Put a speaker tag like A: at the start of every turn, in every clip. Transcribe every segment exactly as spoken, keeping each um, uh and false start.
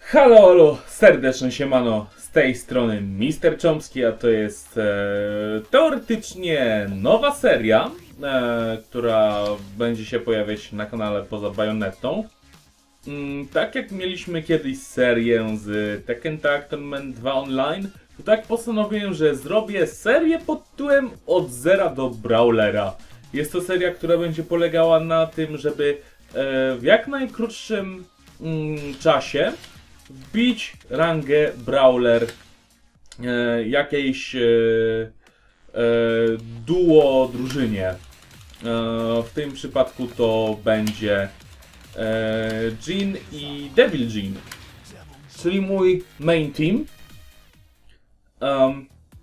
A: Halo, halo, serdecznie siemano, z tej strony mister Chomsky, a to jest e, teoretycznie nowa seria, e, która będzie się pojawiać na kanale poza Bayonettą. Mm, tak jak mieliśmy kiedyś serię z Tekken Tag Tournament dwa Online, to tak postanowiłem, że zrobię serię pod tytułem Od zera do Brawlera. Jest to seria, która będzie polegała na tym, żeby e, w jak najkrótszym mm, czasie wbić rangę Brawler e, jakiejś e, e, duo drużynie. E, w tym przypadku to będzie e, Jin i Devil Jin, czyli mój main team. Um,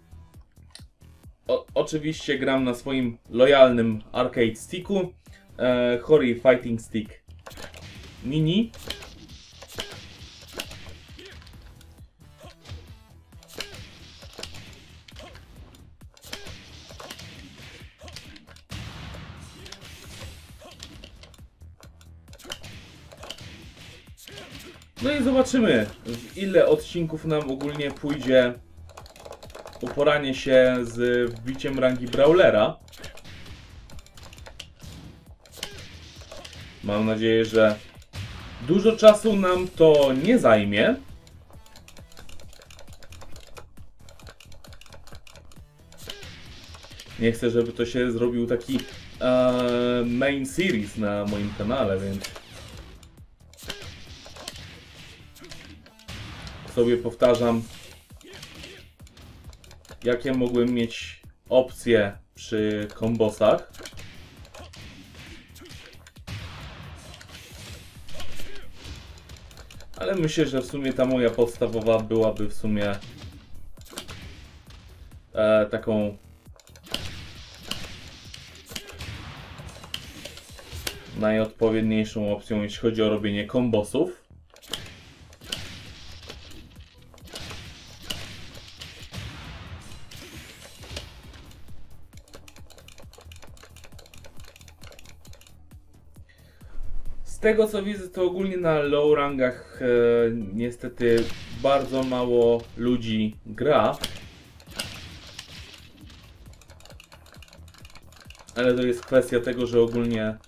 A: o, oczywiście gram na swoim lojalnym arcade sticku e, Hori Fighting Stick Mini. No i zobaczymy, w ile odcinków nam ogólnie pójdzie uporanie się z wbiciem rangi Brawlera. Mam nadzieję, że dużo czasu nam to nie zajmie. Nie chcę, żeby to się zrobił taki e, main series na moim kanale, więc sobie powtarzam, jakie mogłem mieć opcje przy kombosach. Ale myślę, że w sumie ta moja podstawowa byłaby w sumie e, taką najodpowiedniejszą opcją, jeśli chodzi o robienie kombosów. Z tego co widzę, to ogólnie na low rangach e, niestety bardzo mało ludzi gra. Ale to jest kwestia tego, że ogólnie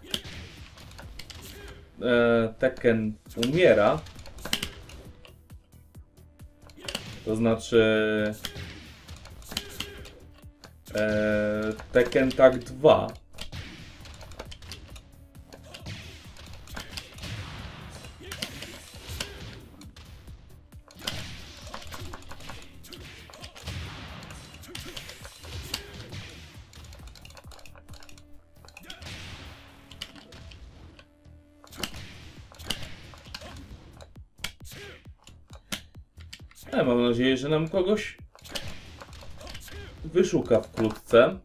A: e, Tekken umiera. To znaczy e, Tekken Tag dwa. Ale mam nadzieję, że nam kogoś wyszuka wkrótce.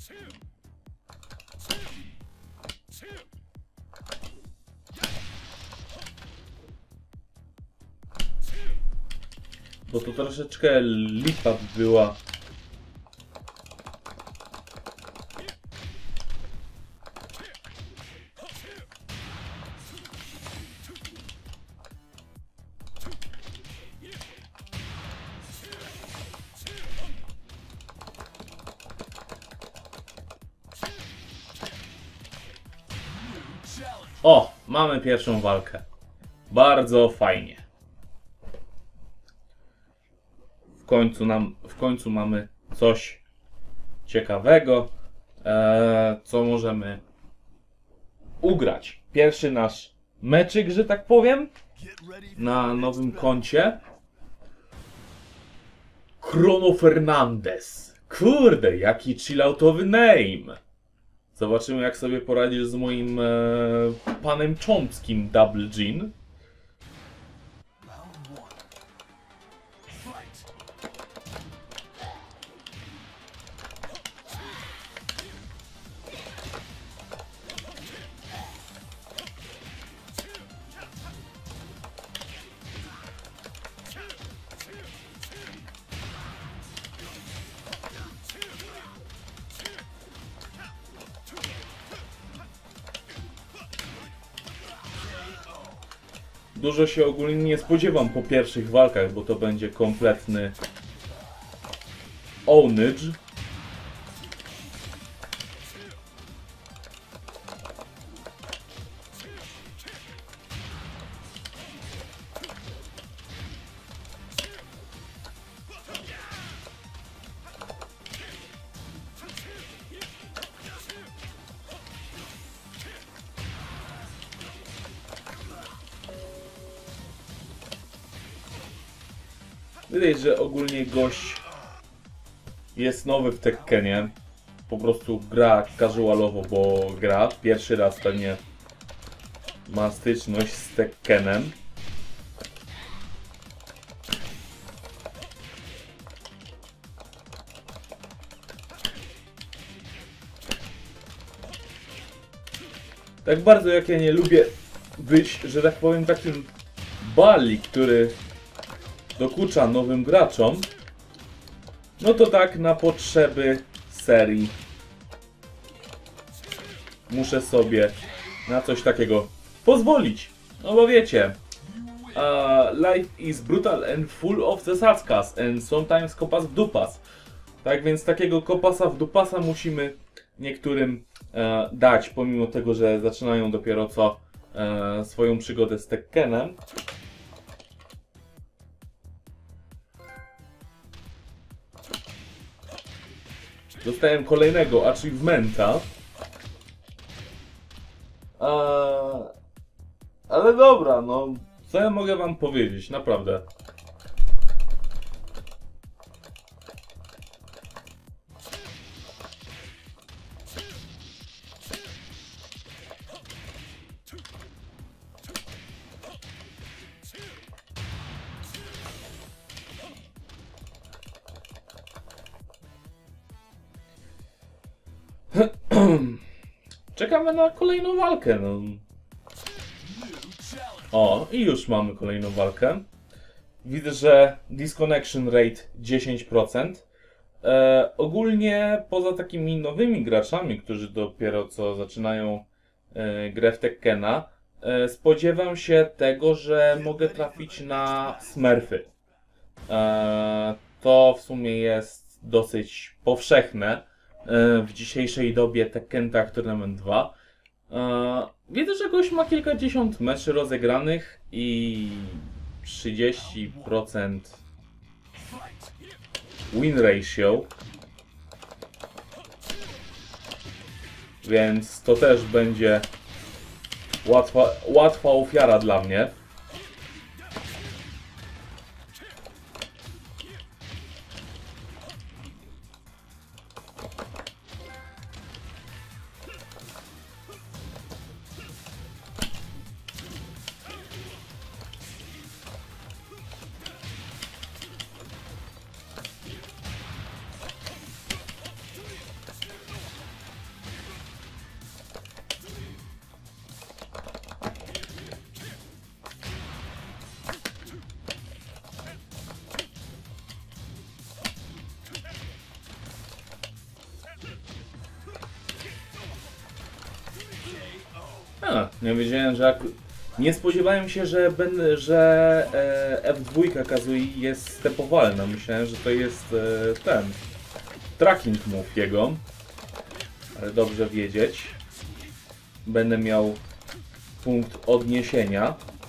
A: Bo to troszeczkę lipa była. O, mamy pierwszą walkę. Bardzo fajnie. W końcu nam, w końcu mamy coś ciekawego, e, co możemy ugrać. Pierwszy nasz meczyk, że tak powiem, na nowym koncie. Chrono Fernandez. Kurde, jaki chilloutowy name. Zobaczymy, jak sobie poradzisz z moim e, panem Chomskim Double Jin. dużo się ogólnie nie spodziewam po pierwszych walkach, bo to będzie kompletny ownage. Widać, że ogólnie gość jest nowy w Tekkenie. Po prostu gra casualowo, bo gra. Pierwszy raz pewnie ma styczność z Tekkenem. Tak bardzo jak ja nie lubię być, że tak powiem, takim bali, który dokucza nowym graczom, no to tak na potrzeby serii muszę sobie na coś takiego pozwolić. No bo wiecie, uh, life is brutal and full of the sarcasm and sometimes kopas w dupas. Tak więc takiego kopasa w dupasa musimy niektórym uh, dać, pomimo tego, że zaczynają dopiero co uh, swoją przygodę z Tekkenem. Dostałem kolejnego achievementa. Eee, ale dobra, no co ja mogę wam powiedzieć, naprawdę. Czekamy na kolejną walkę. No. O, i już mamy kolejną walkę. Widzę, że disconnection rate dziesięć procent. E, ogólnie poza takimi nowymi graczami, którzy dopiero co zaczynają e, grę w Tekkena, e, spodziewam się tego, że mogę trafić na smurfy. E, to w sumie jest dosyć powszechne w dzisiejszej dobie Tekken Tag Tournament dwa. Widzę, że gość ma kilkadziesiąt meczy rozegranych i trzydzieści procent win ratio. Więc to też będzie łatwa, łatwa ofiara dla mnie. A, nie wiedziałem, że... Nie spodziewałem się, że, ben, że e, F dwa Kazui jest stepowalna. Myślałem, że to jest e, ten... tracking move jego. Ale dobrze wiedzieć. Będę miał punkt odniesienia.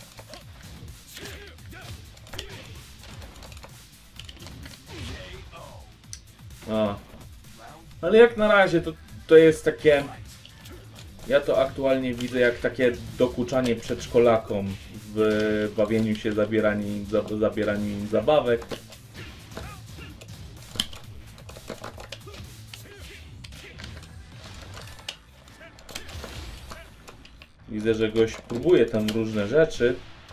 A: A. Ale jak na razie to, to jest takie... Ja to aktualnie widzę jak takie dokuczanie przedszkolakom w bawieniu się, zabieraniu im, zabieraniu im zabawek. Widzę, że gość próbuje tam różne rzeczy.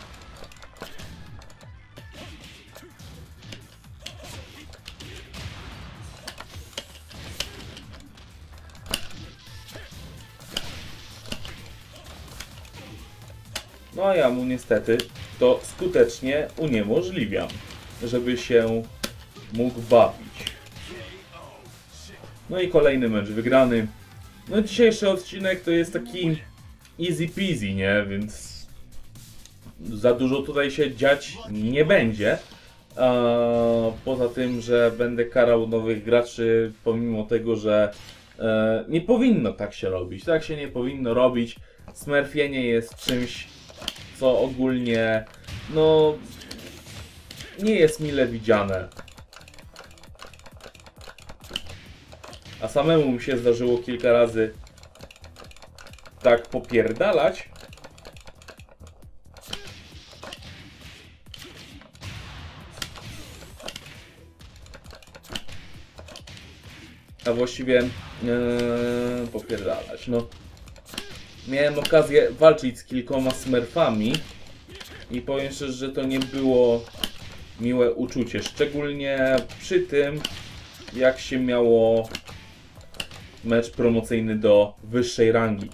A: No a ja mu niestety to skutecznie uniemożliwiam, żeby się mógł bawić. No i kolejny mecz wygrany. No dzisiejszy odcinek to jest taki easy peasy, nie? Więc za dużo tutaj się dziać nie będzie. Eee, poza tym, że będę karał nowych graczy, pomimo tego, że e, nie powinno tak się robić. Tak się nie powinno robić. Smurfienie jest czymś, co ogólnie, no, nie jest mile widziane. A samemu mi się zdarzyło kilka razy tak popierdalać. A właściwie yy, popierdalać, no. Miałem okazję walczyć z kilkoma smurfami i powiem szczerze, że to nie było miłe uczucie. Szczególnie przy tym, jak się miało mecz promocyjny do wyższej rangi.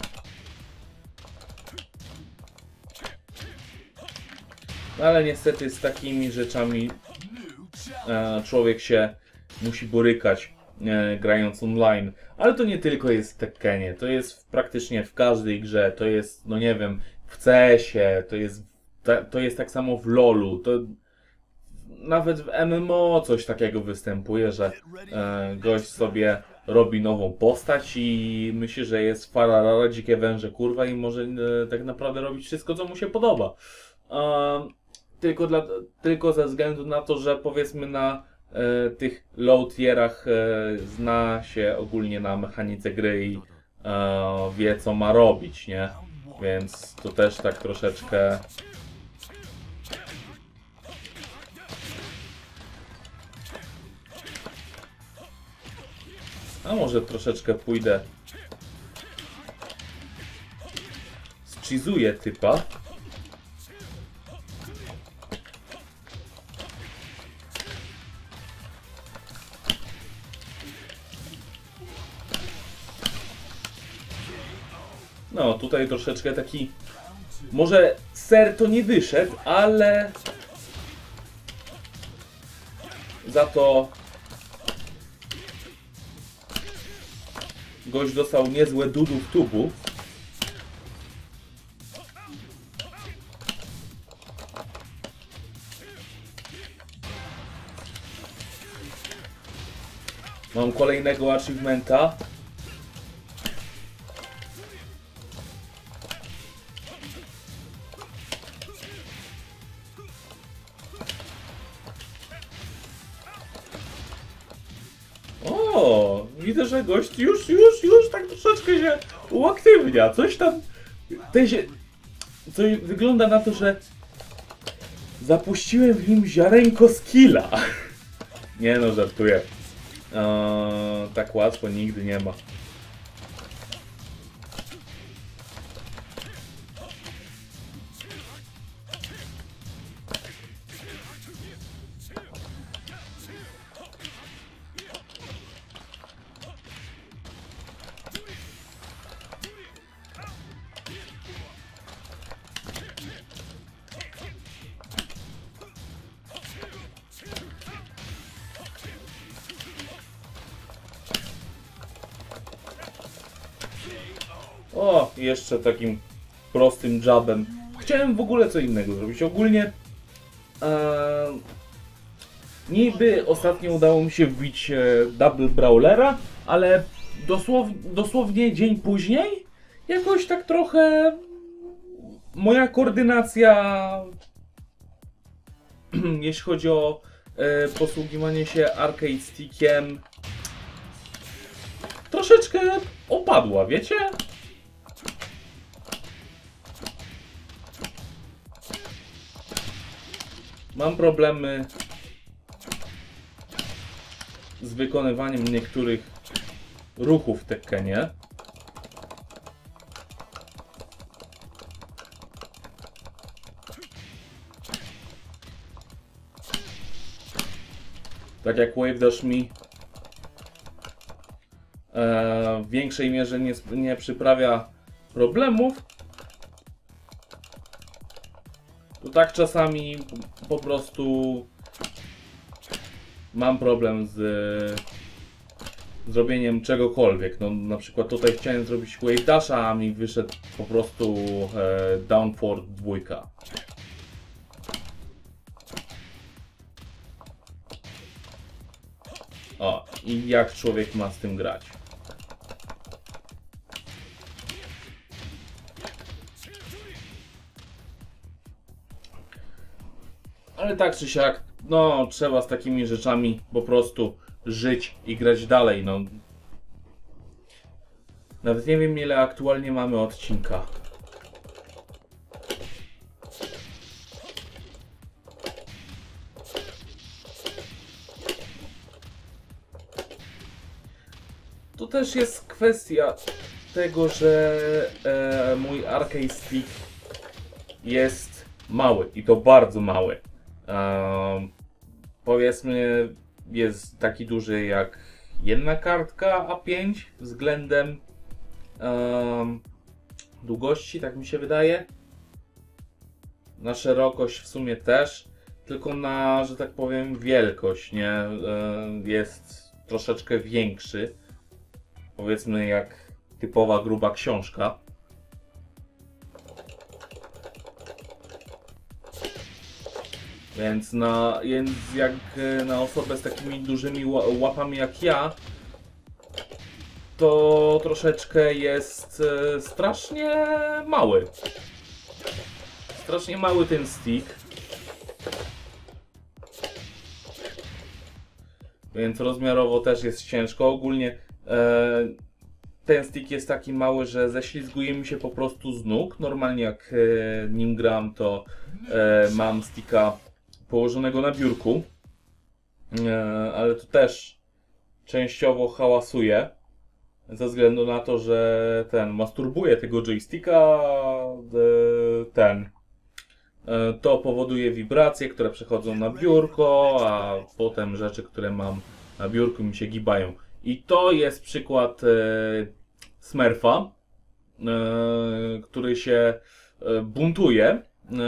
A: No ale niestety z takimi rzeczami e, człowiek się musi borykać e, grając online. Ale to nie tylko jest w Tekkenie, to jest w, praktycznie w każdej grze, to jest, no nie wiem, w C S ie, to jest, ta, to jest tak samo w lolu, to nawet w M M O coś takiego występuje, że e, gość sobie robi nową postać i myśli, że jest fararara, dzikie węże, kurwa i może e, tak naprawdę robić wszystko, co mu się podoba. E, tylko, dla, tylko ze względu na to, że powiedzmy na e, tych low tierach e, zna się ogólnie na mechanice gry i e, wie, co ma robić, nie? Więc to też tak troszeczkę... A może troszeczkę pójdę... Zchizuję typa. No, tutaj troszeczkę taki... Może ser to nie wyszedł, ale... Za to... Gość dostał niezłe dudu w tubu. Mam kolejnego achievementa. O, widzę, że gość już, już, już tak troszeczkę się uaktywnia. Coś tam... Tej się... Coś wygląda na to, że... Zapuściłem w nim ziarenko skilla. Nie no, żartuję. Eee, tak łatwo nigdy nie ma. O, jeszcze takim prostym jabem. Chciałem w ogóle co innego zrobić. Ogólnie e, niby ostatnio udało mi się wbić e, double brawlera, ale dosłow, dosłownie dzień później jakoś tak trochę moja koordynacja jeśli chodzi o e, posługiwanie się arcade stickiem troszeczkę opadła, wiecie? Mam problemy z wykonywaniem niektórych ruchów w Tekkenie. Tak jak Wave Dash mi e, w większej mierze nie, nie przyprawia problemów, to tak czasami po prostu mam problem z zrobieniem czegokolwiek. No, na przykład tutaj chciałem zrobić Wave Dasha, a mi wyszedł po prostu e, Down Forward dwa. O, i jak człowiek ma z tym grać. Ale tak czy siak, no trzeba z takimi rzeczami po prostu żyć i grać dalej, no. Nawet nie wiem, ile aktualnie mamy odcinka. To też jest kwestia tego, że e, mój arcade stick jest mały i to bardzo mały. E, powiedzmy, jest taki duży jak jedna kartka A pięć względem e, długości, tak mi się wydaje. Na szerokość w sumie też, tylko na, że tak powiem, wielkość, nie? E, jest troszeczkę większy. Powiedzmy jak typowa gruba książka. Więc na, więc jak na osobę z takimi dużymi łapami jak ja, to troszeczkę jest strasznie mały. Strasznie mały ten stick. Więc rozmiarowo też jest ciężko. Ogólnie e, ten stick jest taki mały, że ześlizguje mi się po prostu z nóg. Normalnie jak e, nim gram, to e, mam sticka położonego na biurku. E, ale to też częściowo hałasuje. Ze względu na to, że ten masturbuje tego joysticka, e, ten. E, to powoduje wibracje, które przechodzą na biurko, a potem rzeczy, które mam na biurku, mi się gibają. I to jest przykład e, Smurfa, e, który się e, buntuje e,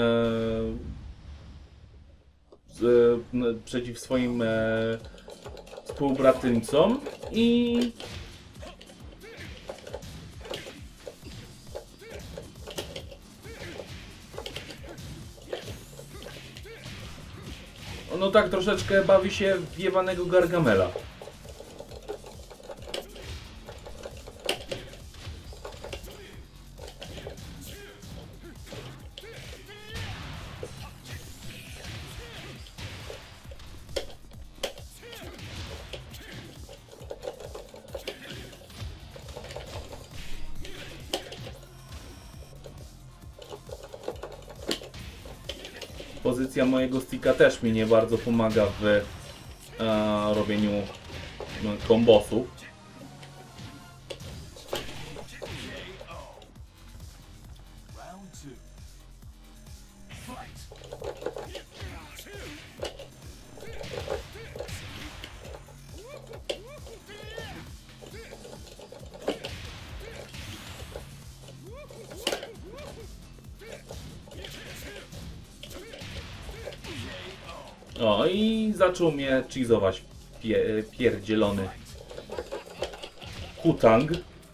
A: z, e, przeciw swoim e, współbratyńcom i no tak troszeczkę bawi się w jebanego Gargamela. Pozycja mojego sticka też mi nie bardzo pomaga w e, robieniu no, kombosów. O, i zaczął mnie cheezować pie, pierdzielony Hutang.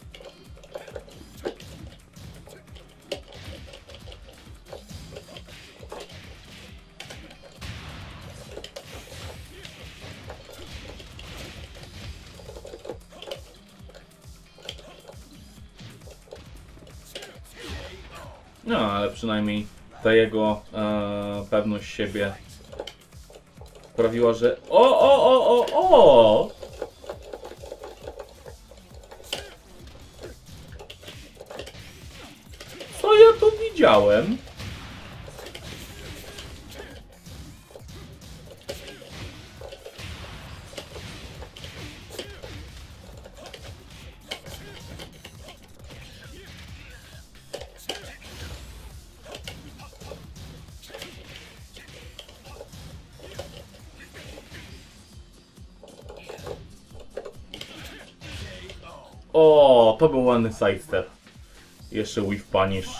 A: No, ale przynajmniej ta jego e, pewność siebie sprawiła, że o, o, o, o, o! Co ja tu widziałem? O, to był ładny sidestep. Jeszcze Whiff Punish.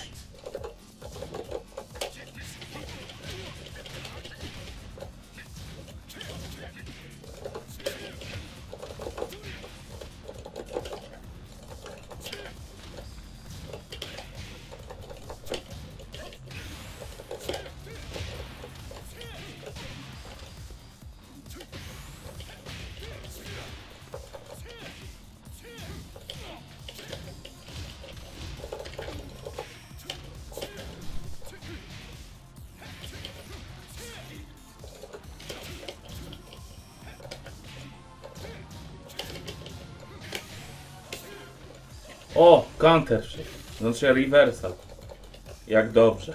A: O, counter, znaczy reversal. Jak dobrze.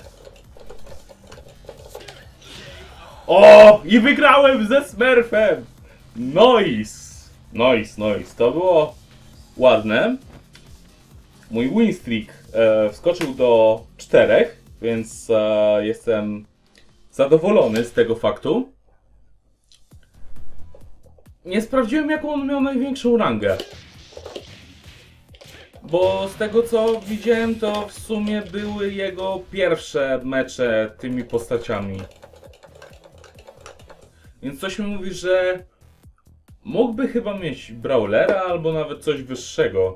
A: O, i wygrałem ze Smurfem! Nice! Nice, nice. To było ładne. Mój win streak e, wskoczył do czterech, więc e, jestem zadowolony z tego faktu. Nie sprawdziłem, jaką on miał największą rangę. Bo z tego co widziałem, to w sumie były jego pierwsze mecze tymi postaciami. Więc coś mi mówi, że mógłby chyba mieć Brawlera albo nawet coś wyższego.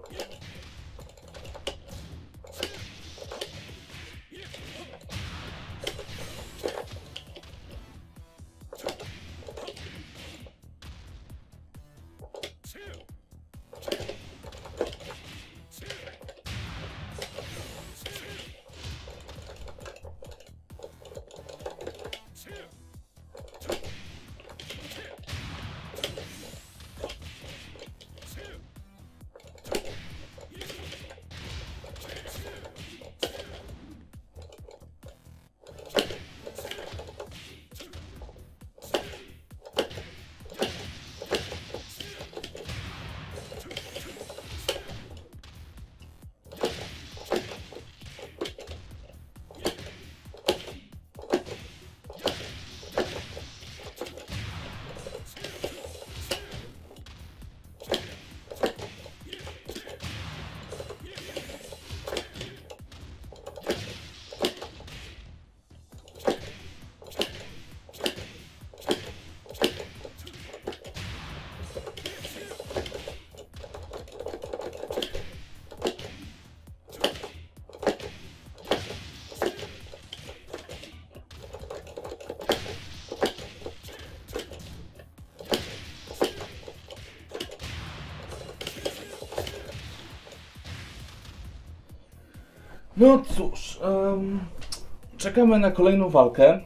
A: No cóż, um, czekamy na kolejną walkę.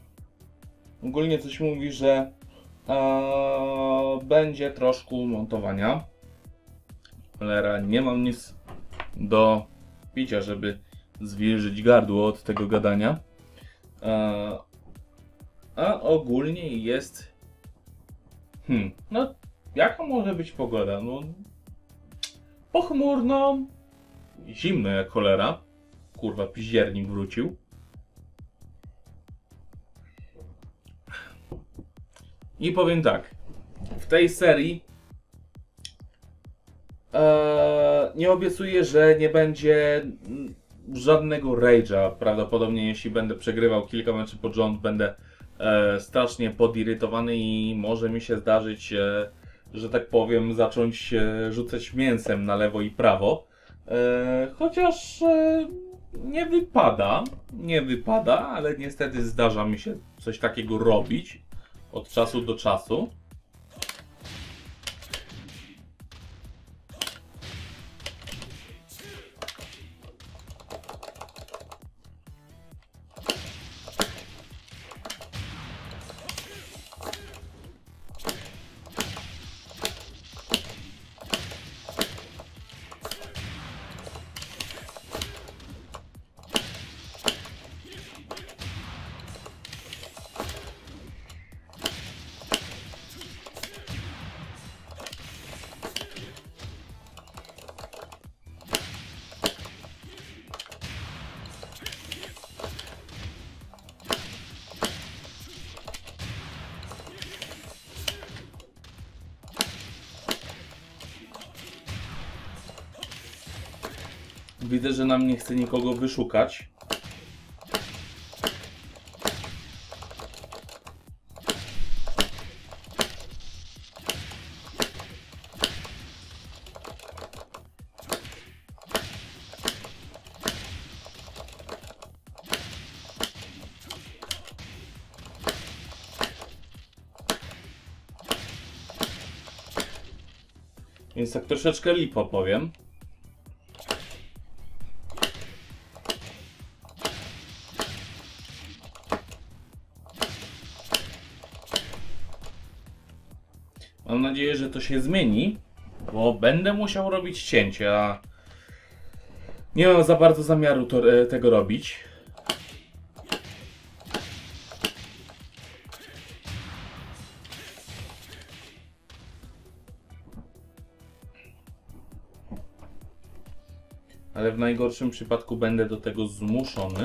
A: Ogólnie coś mówi, że e, będzie troszkę montowania. Cholera, nie mam nic do picia, żeby zwilżyć gardło od tego gadania. E, a ogólnie jest... Hmm, no jaka może być pogoda? No pochmurno, zimno jak cholera. Kurwa, piździernik wrócił. I powiem tak. W tej serii e, nie obiecuję, że nie będzie żadnego rage'a. Prawdopodobnie jeśli będę przegrywał kilka meczy pod rząd, będę e, strasznie podirytowany i może mi się zdarzyć, e, że tak powiem, zacząć e, rzucać mięsem na lewo i prawo. E, chociaż e, nie wypada, nie wypada, ale niestety zdarza mi się coś takiego robić od czasu do czasu. Widzę, że nam nie chce nikogo wyszukać. Więc tak troszeczkę lipo powiem. Mam nadzieję, że to się zmieni, bo będę musiał robić cięcia. Nie mam za bardzo zamiaru to, tego robić. Ale w najgorszym przypadku będę do tego zmuszony.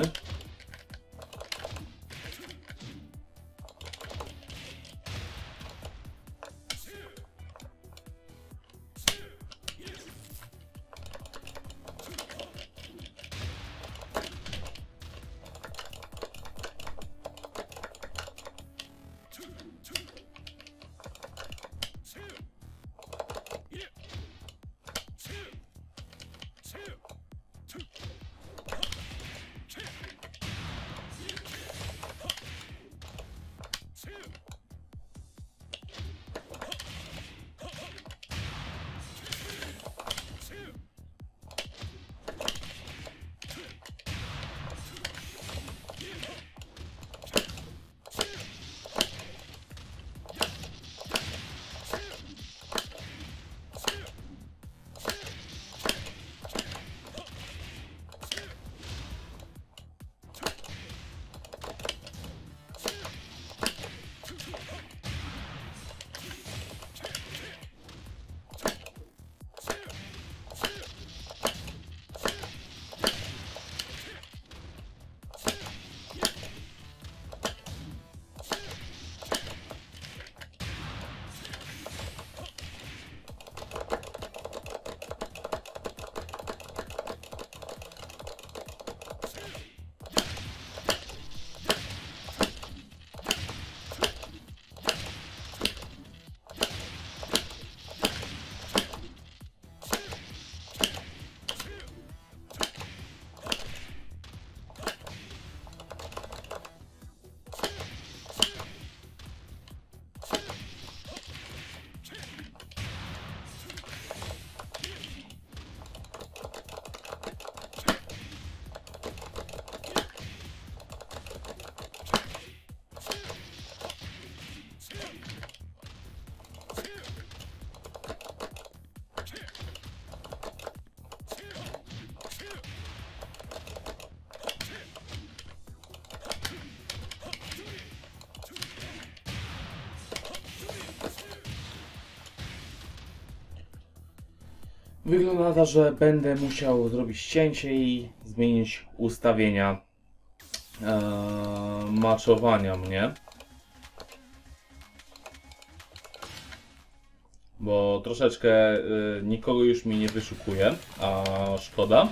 A: Wygląda na to, że będę musiał zrobić cięcie i zmienić ustawienia ee, maczowania mnie. Bo troszeczkę y, nikogo już mi nie wyszukuje, a szkoda.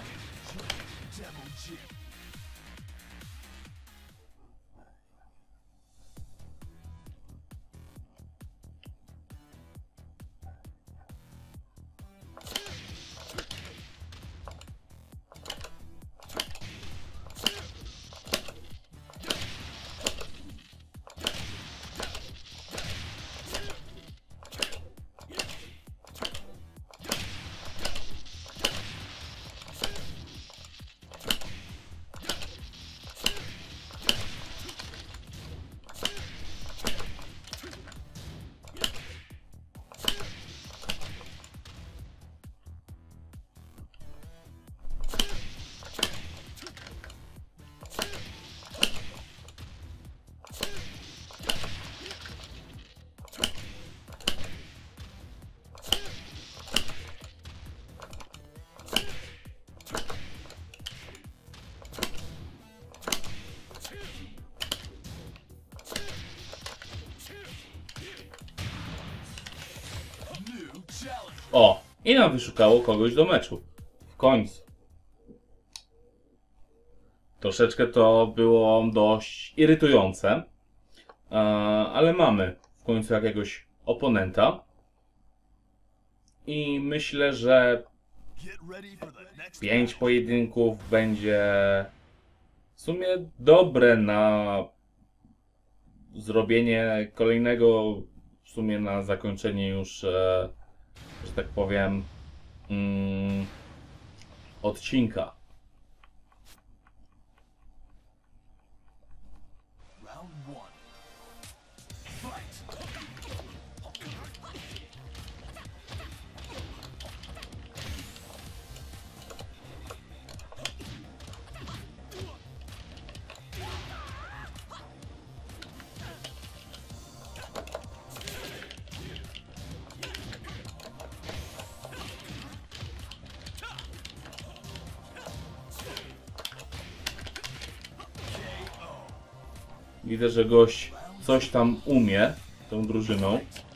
A: O, i nam wyszukało kogoś do meczu. W końcu. Troszeczkę to było dość irytujące, ale mamy w końcu jakiegoś oponenta. I myślę, że pięć pojedynków będzie w sumie dobre na zrobienie kolejnego, w sumie na zakończenie już, że tak powiem, mm, odcinka. Widzę, że gość coś tam umie tą drużyną.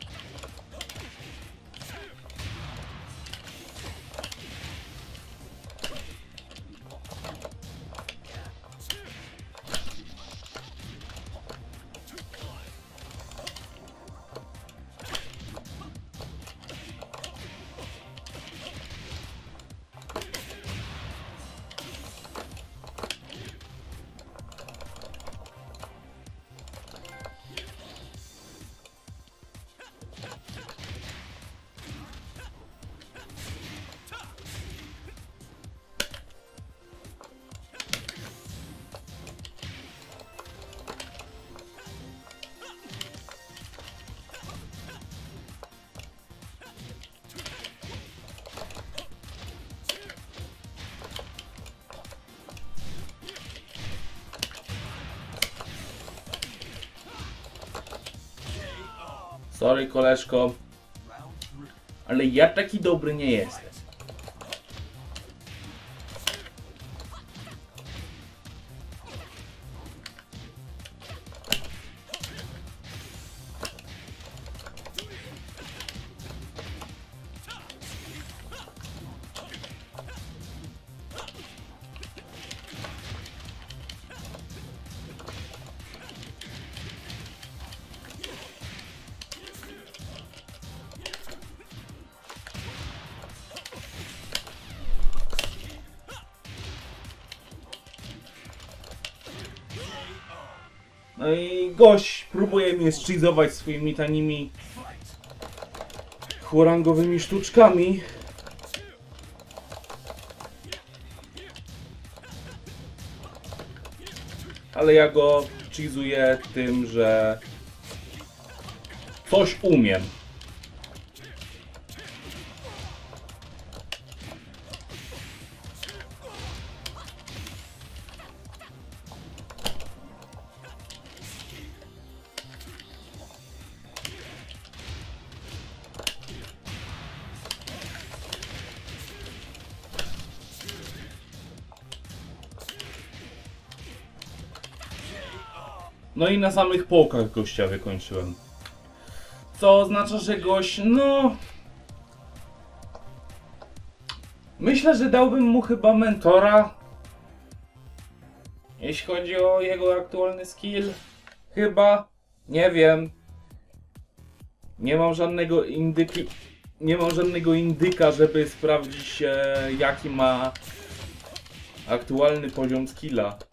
A: Sorry, koleżko, ale ja taki dobry nie jestem. No i gość próbuje mnie zcheezować swoimi tanimi chłorangowymi sztuczkami. Ale ja go cheezuję tym, że coś umiem. No i na samych połkach gościa wykończyłem. Co oznacza, że gość, no... Myślę, że dałbym mu chyba mentora. Jeśli chodzi o jego aktualny skill. Chyba. Nie wiem. Nie mam żadnego indyki... Nie mam żadnego indyka, żeby sprawdzić, e, jaki ma aktualny poziom skilla.